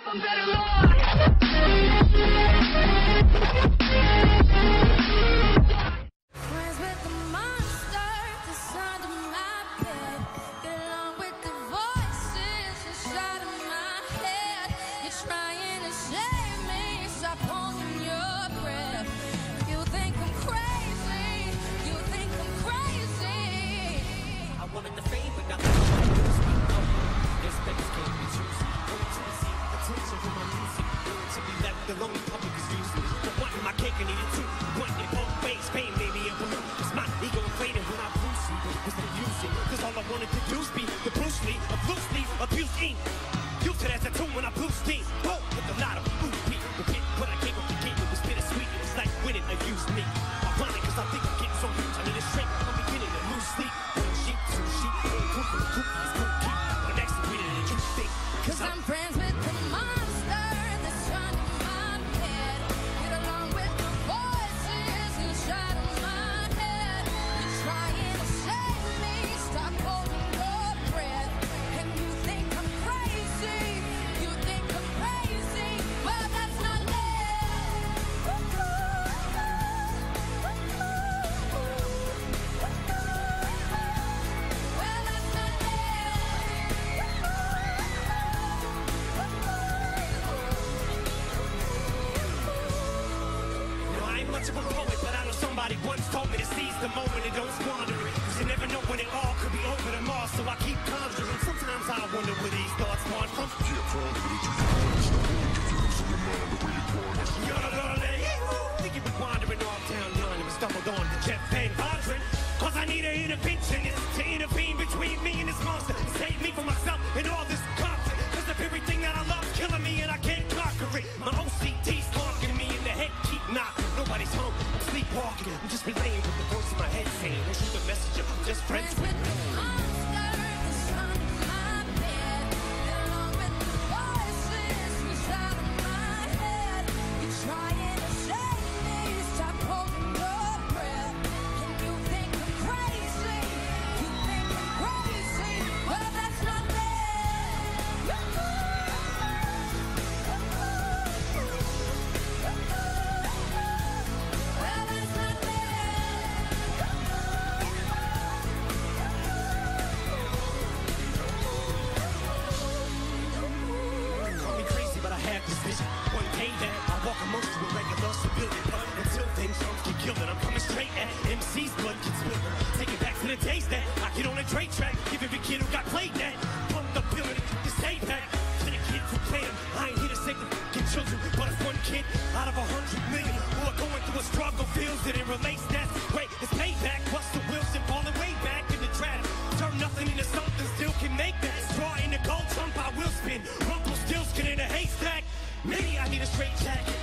some better luck. Friends with the monster, the sound of my bed. Get along with the voices inside of my head. You're trying to save me, stop holding your breath. You think I'm crazy, you think I'm crazy. I wanted the fame, but not the money. This things can't be choosy. Going to receive attention from my music. To be left alone, public is useless. But wanting my cake and eat it too. Wanting it both ways, fame made me a balloon. It's my ego inflated when I bruise you. Cause they use it. Cause all I wanted to do is be the Bruce Lee of loosely abusing. Used to that tattoo when I blew steam. Whoa, with a lot of ooh, beat. Repeat what I came up to get. It was bittersweet. It was like winning a used me. Ironic cause I think I'm getting so huge. I'm in this straight. I'm beginning to lose sleep. One sheep, two sheep, cuckoo, cookies, cookie. But next to winning than you think. Cause I'm friends with the monster that's under my bed. Get along with the voices inside of my head. You're trying to save me, stop holding your breath. And you think I'm crazy, you think I'm crazy. Well, that's not it. Well, that's not No, I ain't much of a poet, but I know somebody once told me to seize the moment and don't squander it. Cause you never know when it all could be over tomorrow, so I keep conjuring. Sometimes I wonder where these thoughts spawn from. You're the think you be wandering off town young and stumbled on to Jeff Van Vondren. Cause I need an interventionist to intervene between me and this monster. Save me from myself and all this conflict. Cause of everything that I love killing me and I can't conquer it. My OCD's talking me in the head, keep knocking. Nobody's home, I'm sleepwalking. I'm just relaying what the voice in my head saying. Don't shoot the messenger, I'm just friends with the monster that's under my bed. Get along with the voices inside of my head. You're trying to save me, stop holding your breath. And you think I'm crazy, you think I'm crazy. Well, that's not Call me crazy, but I have this vision. One day that I walk amongst you a regular civilian. But until then, chumps get killed and I'm coming straight at MC's blood gets spilled. Take it back to the days that I get on a Dre track. Give every kid who got played that. Pump the building to stay back. To the kids who play them, I ain't here to save the fucking children. But if one kid out of 100 million who are going through a struggle feels that it relates, that's great. It's payback. Buster Wilson falling way back in the trap. Turn nothing into something, still can make that. Straw in the gold jump, I will spin. Rumple still skin in a haystack. Maybe I need a straight jacket.